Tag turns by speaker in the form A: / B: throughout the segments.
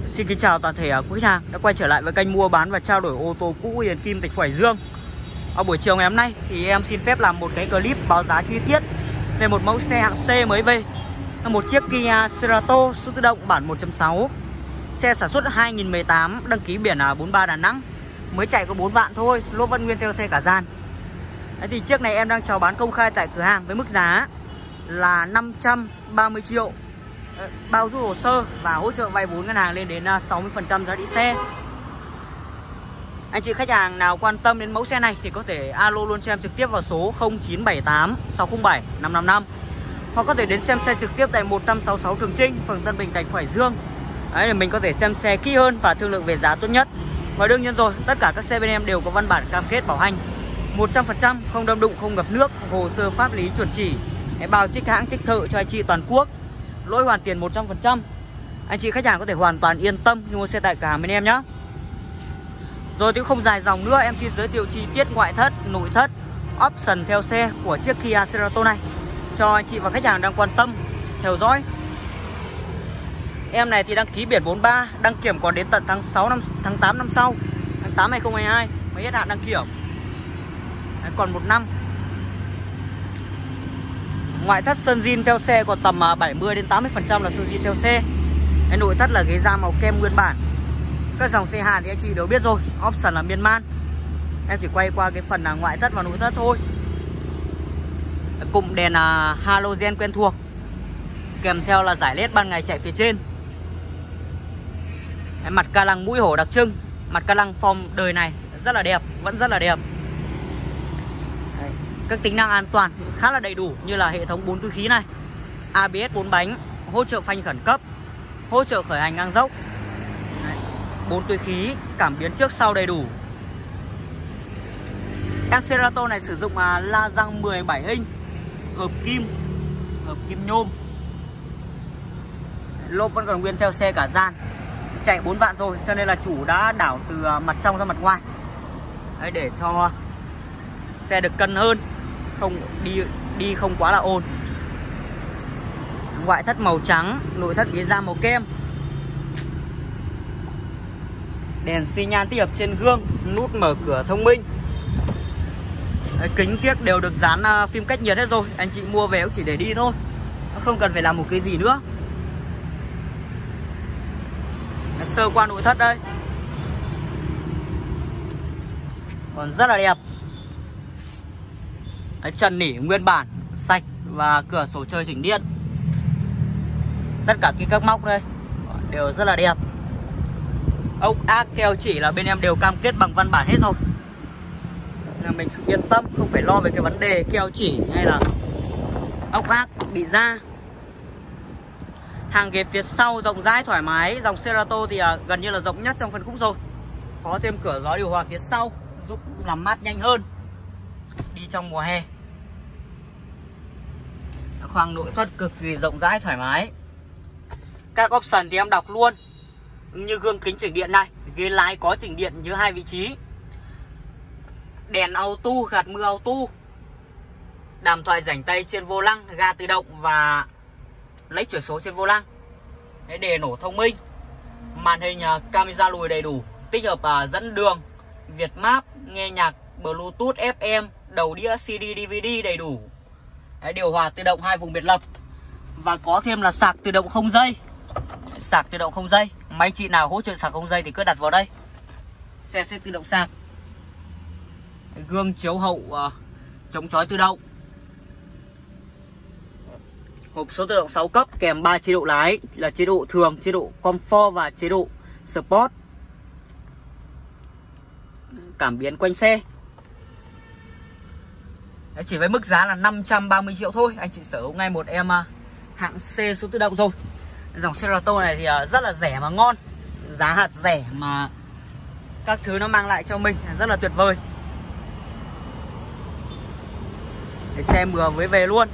A: Xin kính chào toàn thể quý khách hàng đã quay trở lại với kênh mua bán và trao đổi ô tô cũ Hiền Kim Thành phố Hải Dương. Ở buổi chiều ngày hôm nay thì em xin phép làm một cái clip báo giá chi tiết về một mẫu xe hạng C mới về, là một chiếc Kia Cerato số tự động bản 1.6, xe sản xuất 2018, đăng ký biển 43 Đà Nẵng, mới chạy có 4 vạn thôi, lốp vẫn nguyên theo xe cả dàn. Đấy, thì chiếc này em đang chào bán công khai tại cửa hàng với mức giá là 530 triệu, bao rút hồ sơ và hỗ trợ vay vốn ngân hàng lên đến 60% giá trị xe. Anh chị khách hàng nào quan tâm đến mẫu xe này thì có thể alo luôn cho em trực tiếp vào số 0978 607 555, hoặc có thể đến xem xe trực tiếp tại 166 Trường Trinh, phường Tân Bình, thành phố Hải Dương. Đấy, để mình có thể xem xe kỹ hơn và thương lượng về giá tốt nhất. Và đương nhiên rồi, tất cả các xe bên em đều có văn bản cam kết bảo hành 100%, không đâm đụng, không ngập nước, hồ sơ pháp lý chuẩn chỉ, bao trích hãng trích thợ cho anh chị toàn quốc, lỗi hoàn tiền 100%. Anh chị khách hàng có thể hoàn toàn yên tâm khi mua xe tại cửa hàng bên em nhé. Rồi thì không dài dòng nữa, em xin giới thiệu chi tiết ngoại thất, nội thất, option theo xe của chiếc Kia Cerato này cho anh chị và khách hàng đang quan tâm theo dõi. Em này thì đăng ký biển 43, đăng kiểm còn đến tận tháng 8 năm sau, tháng 8 2022 mới hết hạn đăng kiểm. Đấy, còn 1 năm. Ngoại thất sơn zin theo xe còn tầm 70 đến 80% là sơn zin theo xe. Cái nội thất là ghế da màu kem nguyên bản. Các dòng xe Hàn thì anh chị đều biết rồi, option là miên man. Em chỉ quay qua cái phần là ngoại thất và nội thất thôi. Cụm đèn halogen quen thuộc, kèm theo là giải led ban ngày chạy phía trên. Mặt ca lăng mũi hổ đặc trưng, mặt ca lăng form đời này rất là đẹp, vẫn rất là đẹp. Đấy, các tính năng an toàn khá là đầy đủ như là hệ thống 4 túi khí này, ABS 4 bánh, hỗ trợ phanh khẩn cấp, hỗ trợ khởi hành ngang dốc. Đấy, 4 túi khí, cảm biến trước sau đầy đủ. Em Cerato này sử dụng la răng 17 inch, hợp kim nhôm. Lốp vẫn còn nguyên theo xe cả dàn, chạy 4 vạn rồi cho nên là chủ đã đảo từ mặt trong ra mặt ngoài. Đấy, để cho xe được cân hơn, không đi không quá là ồn. Ngoại thất màu trắng, nội thất ghế da màu kem, đèn xi nhan tích hợp trên gương, nút mở cửa thông minh. Đấy, kính kiếc đều được dán phim cách nhiệt hết rồi, anh chị mua về cũng chỉ để đi thôi, không cần phải làm một cái gì nữa. Sơ qua nội thất đây, còn rất là đẹp. Đấy, trần nỉ nguyên bản sạch và cửa sổ chơi chỉnh điện. Tất cả các móc đây đều rất là đẹp. Ốc ác keo chỉ là bên em đều cam kết bằng văn bản hết rồi, là mình yên tâm, không phải lo về cái vấn đề keo chỉ hay là ốc ác bị ra. Hàng ghế phía sau rộng rãi thoải mái, dòng Cerato thì gần như là rộng nhất trong phân khúc rồi. Có thêm cửa gió điều hòa phía sau giúp làm mát nhanh hơn đi trong mùa hè. Khoang nội thất cực kỳ rộng rãi thoải mái. Các option thì em đọc luôn, như gương kính chỉnh điện này, ghế lái có chỉnh điện như 2 vị trí, đèn auto, gạt mưa auto, đàm thoại rảnh tay trên vô lăng, ga tự động và lấy chuyển số trên vô lăng. Đề nổ thông minh, màn hình camera lùi đầy đủ, tích hợp dẫn đường, Việt Map, nghe nhạc, Bluetooth, FM, đầu đĩa CD, DVD đầy đủ. Đấy, điều hòa tự động 2 vùng biệt lập và có thêm là sạc tự động không dây. Sạc tự động không dây, máy chị nào hỗ trợ sạc không dây thì cứ đặt vào đây, xe sẽ tự động sạc. Gương chiếu hậu chống chói tự động. Hộp số tự động 6 cấp kèm 3 chế độ lái là chế độ thường, chế độ comfort và chế độ sport. Cảm biến quanh xe. Đấy, chỉ với mức giá là 530 triệu thôi, anh chị sở hữu ngay một em hạng C số tự động rồi. Dòng Cerato này thì rất là rẻ mà ngon, giá hạt rẻ mà các thứ nó mang lại cho mình rất là tuyệt vời. Để xe mừa với về luôn.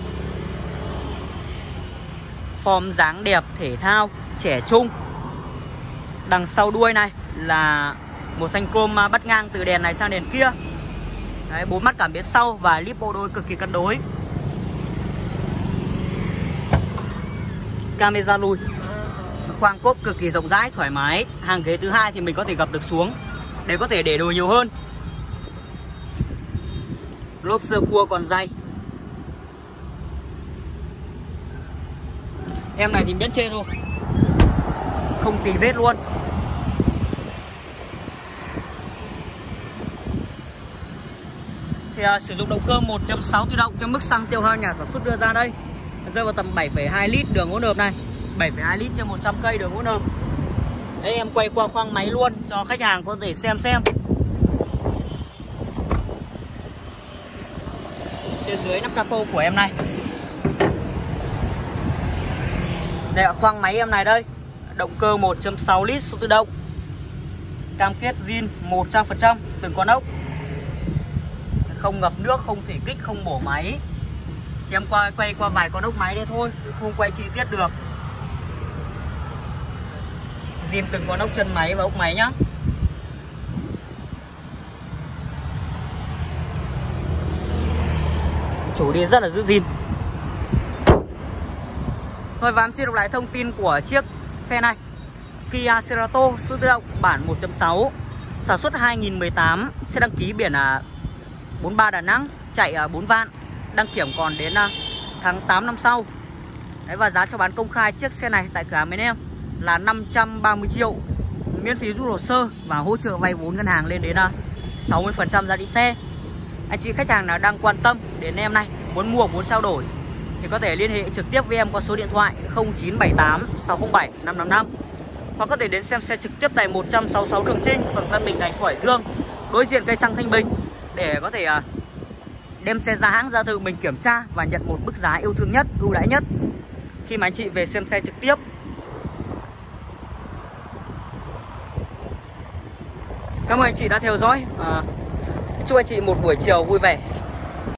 A: Form dáng đẹp, thể thao, trẻ trung. Đằng sau đuôi này là một thanh chrome bắt ngang từ đèn này sang đèn kia. Đấy, 4 mắt cảm biến sau và lip bộ đôi cực kỳ cân đối. Camera lùi, Khoang cốp cực kỳ rộng rãi, thoải mái. Hàng ghế thứ hai thì mình có thể gập được xuống để có thể để đồ nhiều hơn. Lốp sơ cua còn dày. Em này thì miễn chê thôi, không tì vết luôn. Thì sử dụng động cơ 1.6 tự động, cho mức xăng tiêu hao nhà sản xuất đưa ra đây rơi vào tầm 7,2 lít đường hỗn hợp này, 7,2 lít trên 100 cây đường hỗn hợp. Đấy, em quay qua khoang máy luôn cho khách hàng có thể xem. Trên dưới nắp capo của em này. Đây là khoang máy em này đây. Động cơ 1.6 lít số tự động. Cam kết zin 100%, từng con ốc. Không ngập nước, không thủy kích, không bổ máy. Em quay qua vài con ốc máy đây thôi, không quay chi tiết được. Zin từng con ốc chân máy và ốc máy nhá. Chủ đi rất là giữ zin. Thôi và em xin đọc lại thông tin của chiếc xe này. Kia Cerato số tự động bản 1.6, sản xuất 2018, xe đăng ký biển 43 Đà Nẵng, chạy 4 vạn, đăng kiểm còn đến tháng 8 năm sau. Đấy, và giá cho bán công khai chiếc xe này tại cửa hàng bên em là 530 triệu, miễn phí rút hồ sơ và hỗ trợ vay vốn ngân hàng lên đến 60% giá trị xe. Anh chị khách hàng nào đang quan tâm đến em này, muốn mua, muốn trao đổi thì có thể liên hệ trực tiếp với em qua số điện thoại 0978 607 555, hoặc có thể đến xem xe trực tiếp tại 166 Trường Chinh, phường Tân Bình, thành phố Hải Dương, đối diện cây xăng Thanh Bình, để có thể đem xe ra hãng ra thử mình kiểm tra và nhận một mức giá yêu thương nhất, ưu đãi nhất khi mà anh chị về xem xe trực tiếp. Cảm ơn anh chị đã theo dõi. Chúc anh chị một buổi chiều vui vẻ.